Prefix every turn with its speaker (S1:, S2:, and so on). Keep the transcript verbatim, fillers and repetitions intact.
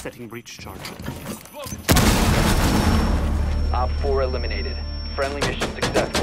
S1: Setting breach charge.
S2: Op four eliminated. Friendly mission successful.